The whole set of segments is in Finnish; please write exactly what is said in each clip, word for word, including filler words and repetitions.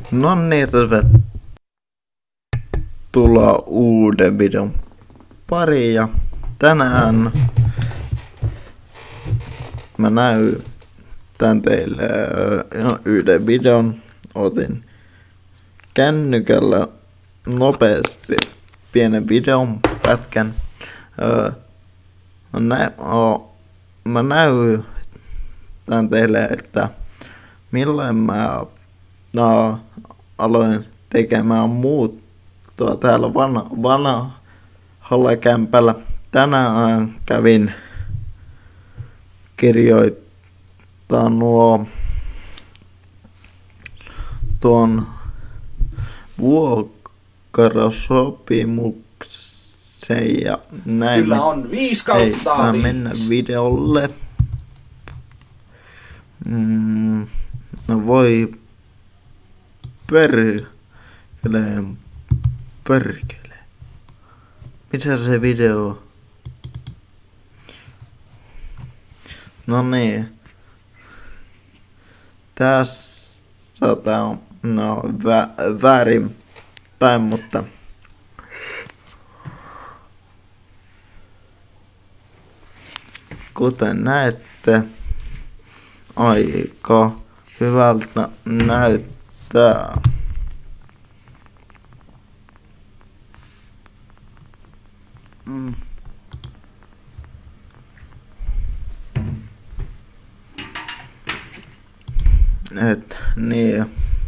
No niin, tervetuloa uuden videon pariin ja tänään mä näytän teille yhden videon. Otin kännykällä nopeasti pienen videon pätkän. Mä, nä- mä näytän teille, että milloin mä no, aloin tekemään muuttoa täällä vanha, vanhalla kämpällä. Tänään kävin kirjoittaa nuo tuon vuokrasopimuksen ja näin. Kyllä on viisi kautta viisi. Mennä videolle. Mm, no voi perkele, perkele. Mitä se video? No niin. Tässä tää on no, vä, väärin päin, mutta kuten näette, aika hyvältä näyttää. Mm. Et niin.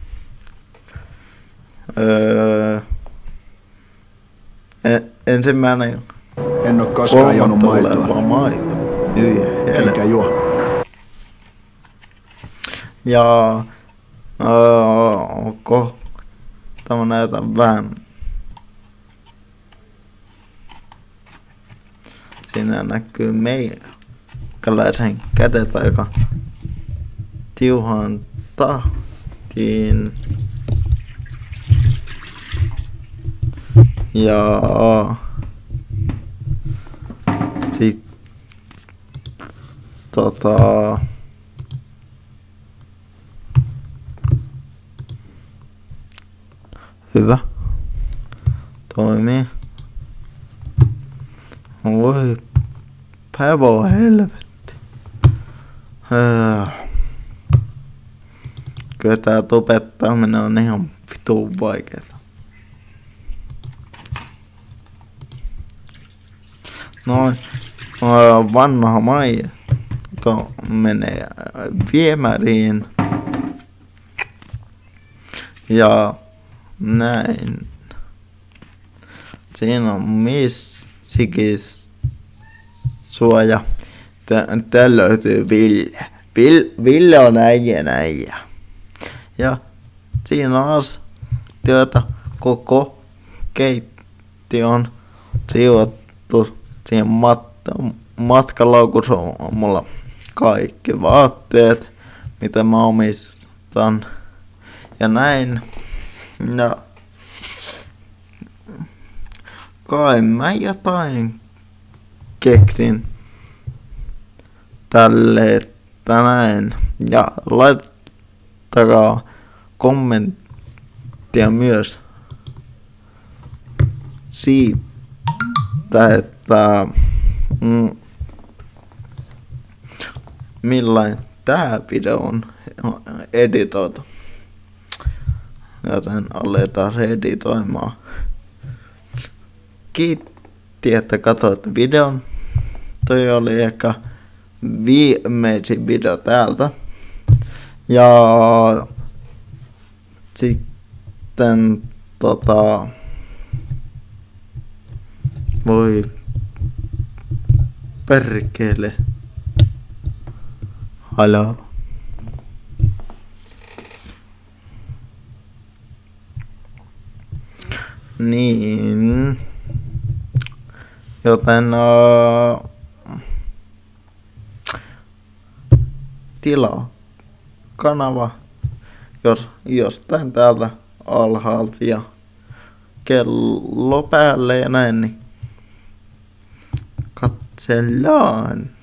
Öö, ensimmäinen en oo koskaan juonut maitoa. maito. Hyi helvetti. Eikä juo. Ja öö, kohta mä näytän vähän. Siinä näkyy meikäläisen kädet aika tiuhaan tahtiin. Ja sit tota hyvä. Toimii. Voi päivä helvetti. Öö. Kyllä tää tubettaminen on ihan vitun vaikeeta. Noin. Vanha maito menee viemäriin. Ja näin. Siinä on missikis suoja. Tää löytyy Ville. Ville, Ville on äijä äijä. Ja siinä on asioita koko keittiön sijoittu siihen mat- matkalaukussa on mulla kaikki vaatteet, mitä mä omistan. Ja näin. Ja kai mä jotain keksin tälle, että näin. Ja laittakaa kommenttia myös siitä, että mm, millainen tää video on editoitu. Joten aletaan editoimaan. Kiitti, että katsoit videon. Toi oli ehkä viimeisin video täältä. Ja sitten tota voi perkele. Halo. Niin. Joten uh, tilaa kanava jos jostain täältä alhaalta ja kello päälle ja näin, niin katsellaan.